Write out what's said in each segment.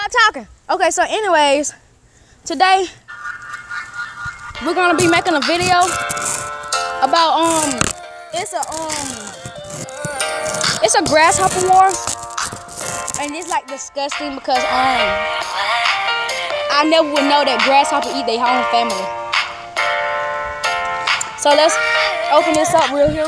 Stop talking. Okay, so anyways, today we're gonna be making a video about it's a grasshopper war, and it's like disgusting because I never would know that grasshopper eat their whole family. So let's open this up real here.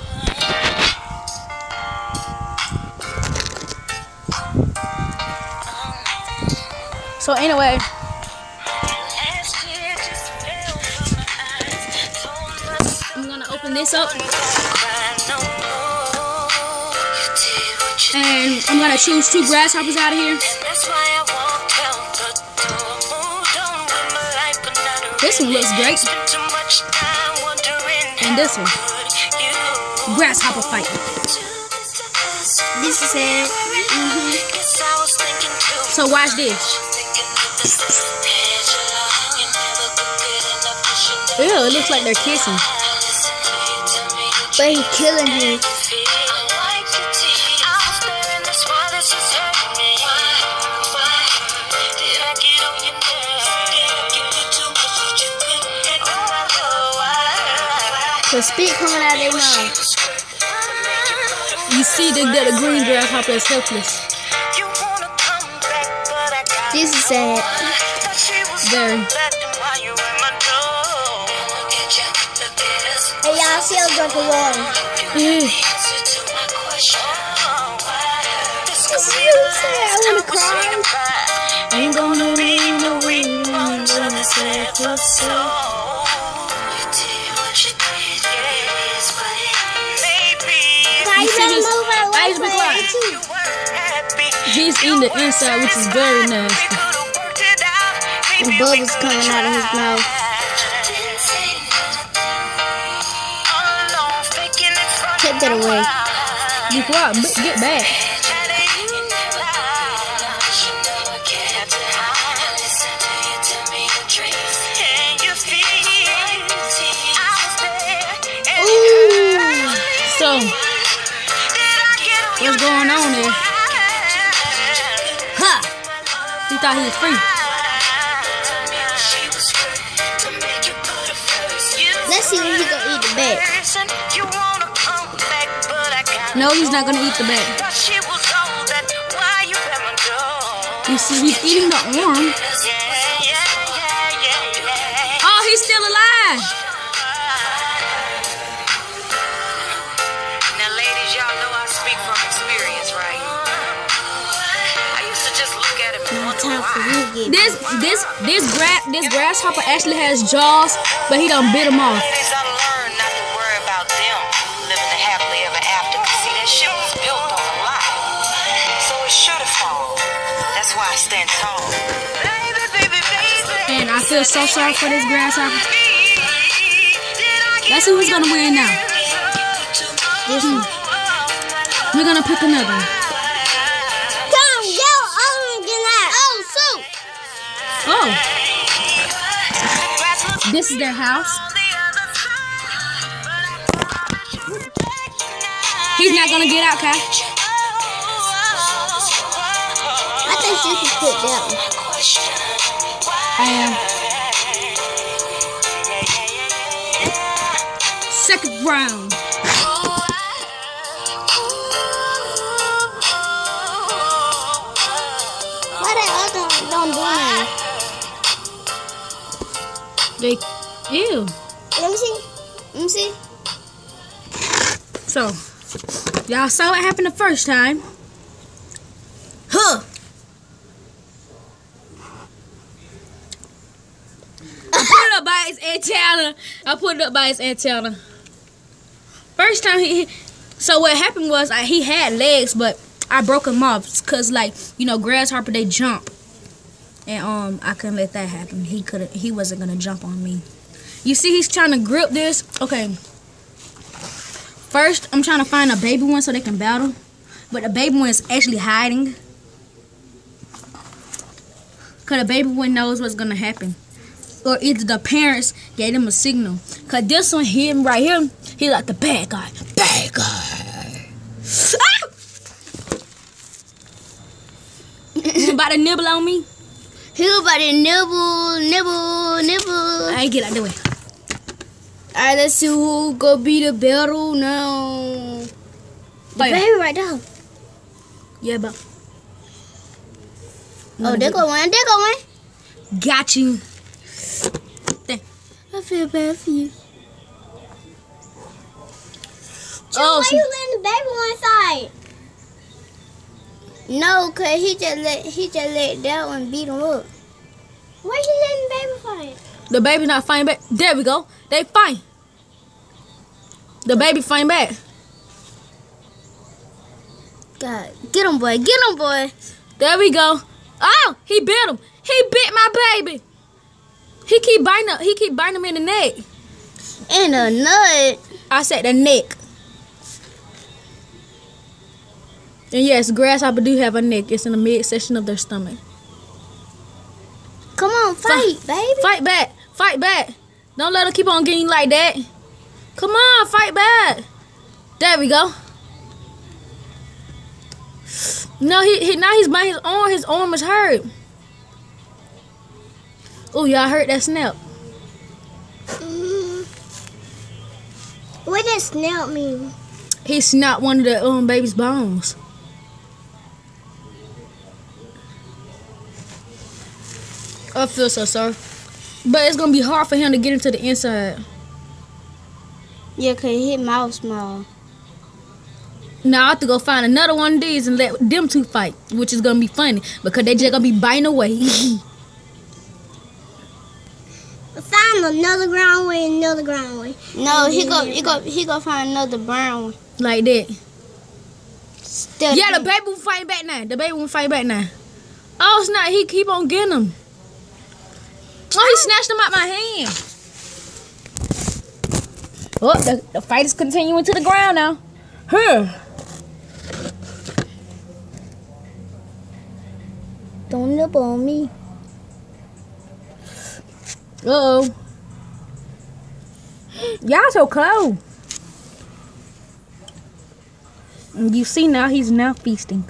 So anyway, I'm gonna open this up and I'm gonna choose 2 grasshoppers out of here. This one looks great. And this one, grasshopper fight. This is it. So watch this. Ew, it looks like they're kissing. But he's killing him. The spit coming out of their mouth. You see the green grasshopper is helpless. This is sad. Very. Hey, y'all see I'm drinking water. It's really sad. I want to cry. Ain't gonna leave no way. He's eating the inside, which is very nasty. And bubbles coming out of his mouth. Take that away. Be quiet, get back. Ooh. So, what's going on there? Ha! He thought he was free. Let's see when he gonna eat the bat. No, he's not gonna eat the bat. You see, he's eating the arm. Oh, he's still alive. Now, ladies, y'all know I speak from experience, right? I used to just look at him and wonder why. This grasshopper actually has jaws, but he done bit them off. Ladies, I learned not to worry about them living the happily ever after. See, that shit was built on a lie, so it's sure to fall. That's why I stand tall. And I feel so sorry for this grasshopper. Let's see who's gonna win now. This one. We're gonna pick another one. Come, yo, Oh. This is their house. He's not gonna get out, Kai. I think you can put that one. I am. Second round. Why that other one don't do nothing? Ew. Let me see. Let me see. So, y'all saw what happened the first time. Huh. I put it up by his antenna. First time so what happened was he had legs, but I broke him off because, like, you know, grasshopper, they jump. And I couldn't let that happen. He wasn't gonna jump on me. You see, he's trying to grip this. Okay. First, I'm trying to find a baby one so they can battle. But the baby one is actually hiding. Because the baby one knows what's gonna happen. Or either the parents gave them a signal. Because this one, him right here, he's like the bad guy. Bad guy. Ah! I'm about to nibble on me? He was about to nibble. I ain't get out the way. Alright, let's see who gonna be the battle now. The baby right there. Yeah, but. Oh, there go one. Got you. I feel bad for you. Oh, why you letting the baby one fight? No, cause he just let that one beat him up. Why you letting the baby fight? the baby not fighting back. There we go. They fight. The baby fighting back. God, get him, boy. There we go. Oh, he bit him. He bit my baby. He keep biting him in the neck. In the nut. I said the neck. And yes, grasshopper do have a neck. It's in the midsection of their stomach. Come on, fight, baby. Fight back. Don't let her keep on getting like that. Come on, fight back. There we go. No, now he's biting his arm. His arm is hurt. Oh, y'all heard that snap? What does snap mean? He snapped one of the baby's bones. I feel so sorry. But it's going to be hard for him to get into the inside. Yeah, cause his mouth small. Now I have to go find another one of these and let them two fight, which is going to be funny because they just going to be biting away. Find another ground way. No, he go find another brown one. Like that. Steady. Yeah, the baby will fight back now. Oh, it's not. He keep on getting him. Oh, he snatched him out my hand. Oh, the fight is continuing to the ground now. Don't nibble on me. Uh-oh. Y'all so close. And you see now, he's now feasting.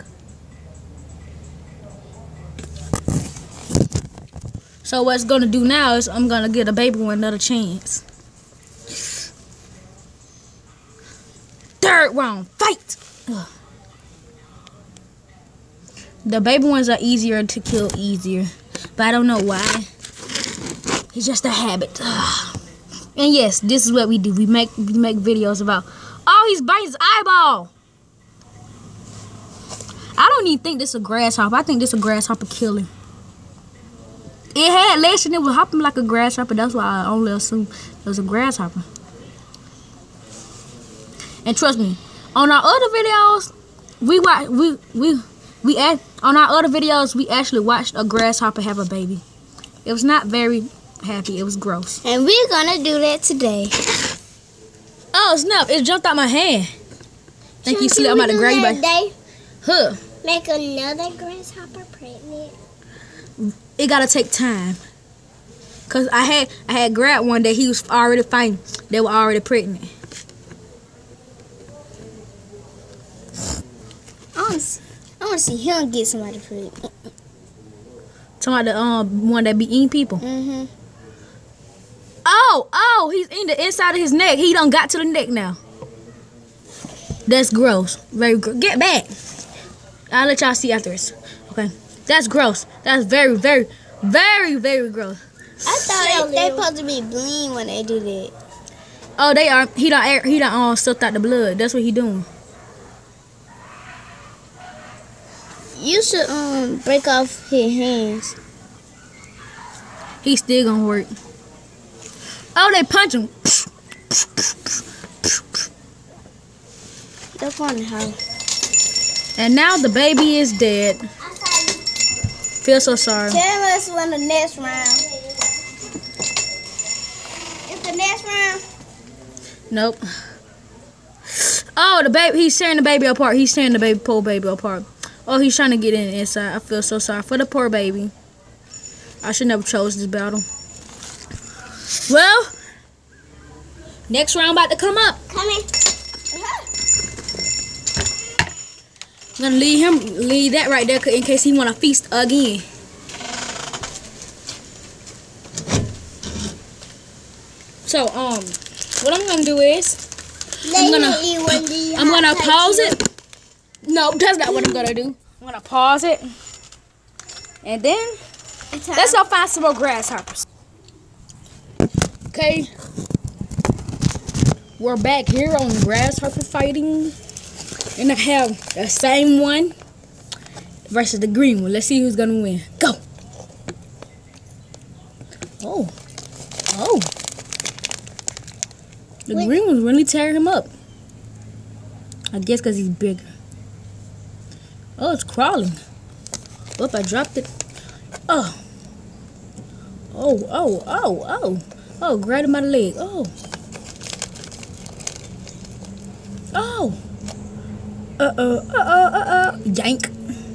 So what it's gonna do now is I'm gonna give the baby one another chance. Third round, fight! Ugh. The baby ones are easier to kill but I don't know why. It's just a habit. Ugh. And yes, this is what we do. We make videos about. Oh, he's biting his eyeball. I don't even think this is a grasshopper. I think this is a grasshopper killer. It had legs and it was hopping like a grasshopper. That's why I only assumed it was a grasshopper. And trust me, on our other videos, we actually watched a grasshopper have a baby. It was not very happy. It was gross. And we're gonna do that today. Oh snap! It jumped out my hand. Thank you, Slim. I'm about to grab you by. Huh? Make another grasshopper pregnant. It gotta take time. Cause I had grabbed one that he was already fighting. They were already pregnant. I wanna see him get somebody pregnant. Talking about the one that be eating people. Mhm. Oh, he's in the inside of his neck. He done got to the neck now. That's gross. Very gross. Get back. I'll let y'all see after this. Okay. That's gross. That's very, very, very, very gross. I thought they supposed to be bleeding when they do that. Oh, they are. He done sucked out the blood. That's what he doing. You should break off his hands. He's still gonna work. Oh, they punch him. That's funny how. And now the baby is dead. Feel so sorry. Tell us when the next round. It's the next round. Nope. Oh, the baby. He's tearing the baby apart. He's tearing the poor baby apart. Oh, he's trying to get in inside. I feel so sorry for the poor baby. I should never chose this battle. Well, next round about to come up. Come in. I'm gonna leave that right there in case he wanna feast again. So what I'm gonna do is I'm gonna pause it. No, that's not what I'm gonna do. I'm gonna pause it, and then let's go find some more grasshoppers. Okay, we're back here on grasshopper fighting, and I have the same one versus the green one. Let's see who's gonna win. Go. Oh. The green one's really tearing him up. I guess because he's bigger. Oh, it's crawling. Oh, I dropped it. Oh. Oh, grab him by the leg. Oh. Yank.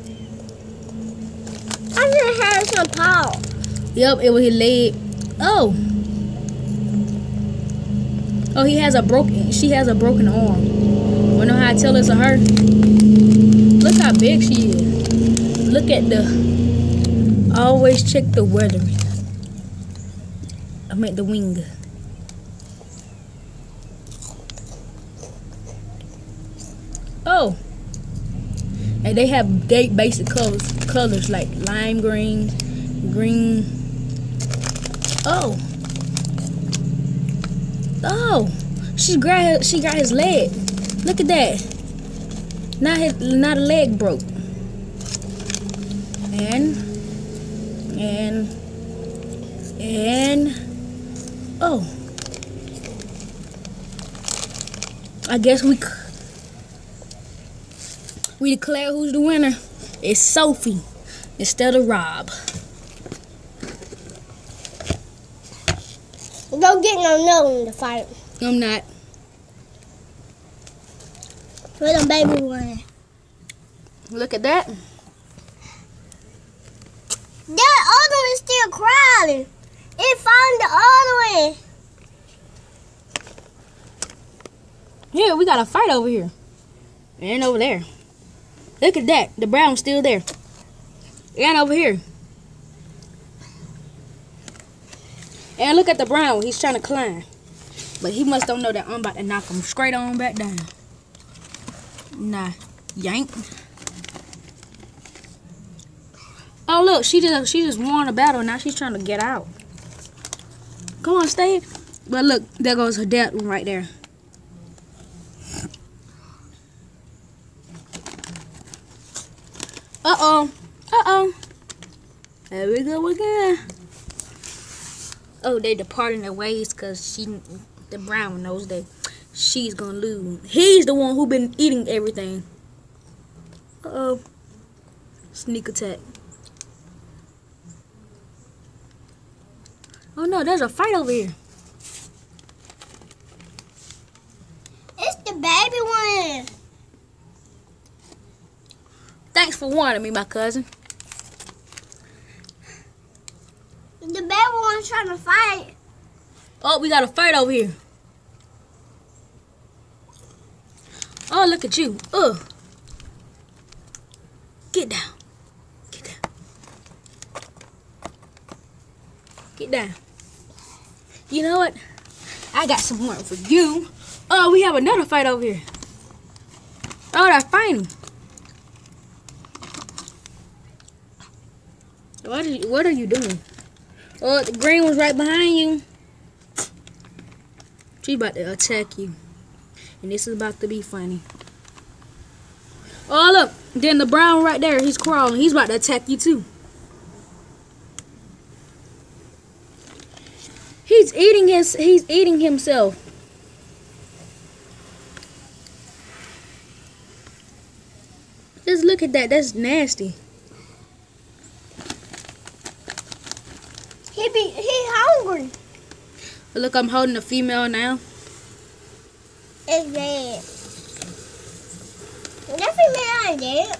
I just had some paw. Yep, it was his leg. Oh, she has a broken arm. Wanna know how I tell it's a her? Look how big she is. Look at always check the weathering. I meant the wing. Oh. And they have basic colors like lime green. Oh, she got his leg. Look at that. Not a leg broke. And oh, I guess we declare who's the winner. It's Sophie instead of Rob. Don't get no in the fight. I'm not. Where the baby one? Look at that. That other one is still crawling. It found the other one. Yeah, we got a fight over here. And over there. Look at that. The brown's still there. And over here. And look at the brown. He's trying to climb. But he must don't know that I'm about to knock him straight on back down. Nah. Yank. Oh, look. She just won a battle. Now she's trying to get out. Come on, stay. But look. There goes her dad one right there. Uh-oh. There we go again. Oh, they departing their ways because the brown knows that she's gonna lose. He's the one who been eating everything. Uh-oh. Sneak attack. Oh no, there's a fight over here. It's the baby one. Thanks for warning me, my cousin. The baby one's trying to fight. Oh, we got a fight over here. Oh, look at you. Ugh. Get down. Get down. Get down. You know what? I got some more for you. Oh, we have another fight over here. Oh, they're fighting. What are you doing? Oh, the green one's right behind you. She's about to attack you. And this is about to be funny. Oh, look. Then the brown right there, he's crawling. He's about to attack you too. He's eating himself. Just look at that. That's nasty. He hungry. Look, I'm holding a female now. It's dead. That female ain't dead.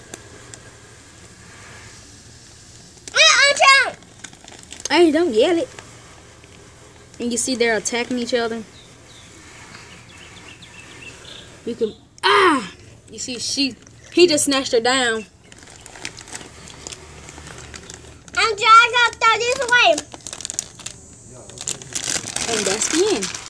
Hey, don't yell it. And you see they're attacking each other. You can you see He just snatched her down. I'm trying to throw this away. And that's the end.